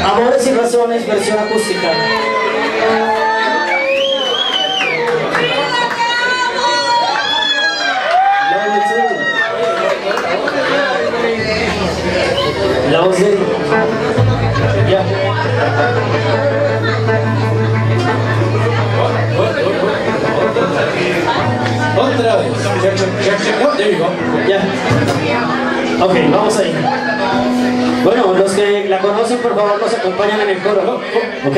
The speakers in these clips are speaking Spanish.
Amores y razones, versión acústica. La voz de... Ya. Otra vez. Ya. Ok, vamos ahí. Bueno, los que la conocen, por favor, nos acompañan en el coro. ¿Ok?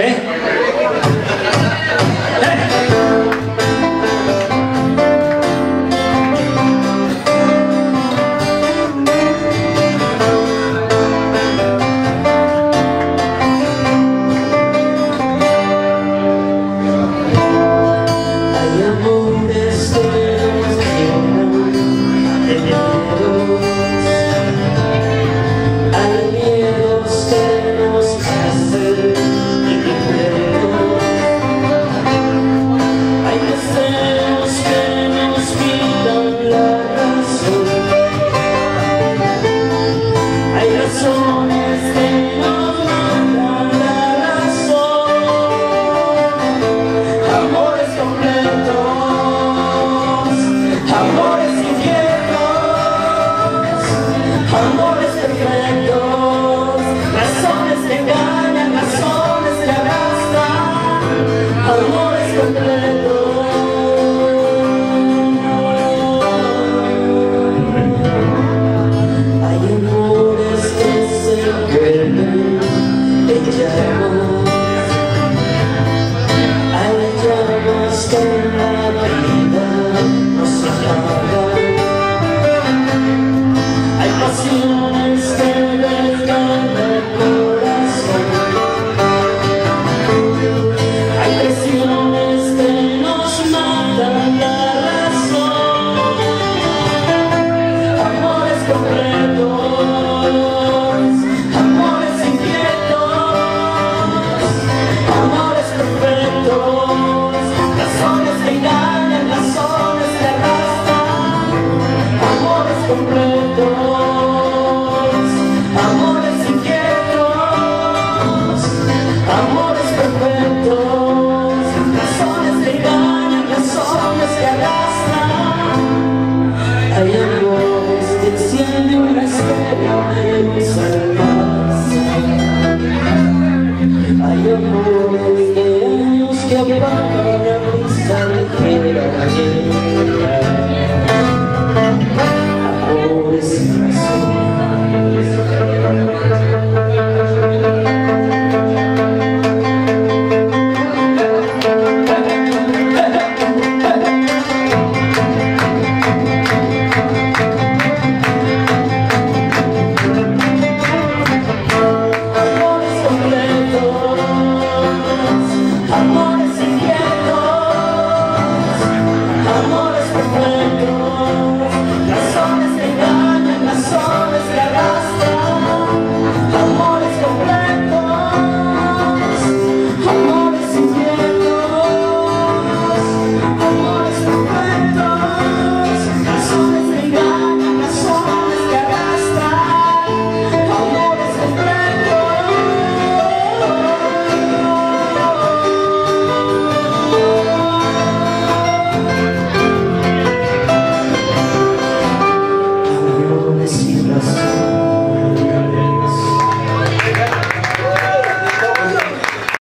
Amores perfectos, razones que engañan, razones que arrastran, amores completos. Hay amores que se vuelven en llamas, hay llamas que en la vida no se apagan. Hay pasiones que desgarran el corazón, hay presiones que nos matan la razón. Amores completos, amores inquietos, amores perfectos, razones que engañan, razones que arrastran, amores completos. Amores inquietos, amores perfectos, razones que engañan, razones que arrastran. Hay amores que encienden una estrella en mis almas. Hay amores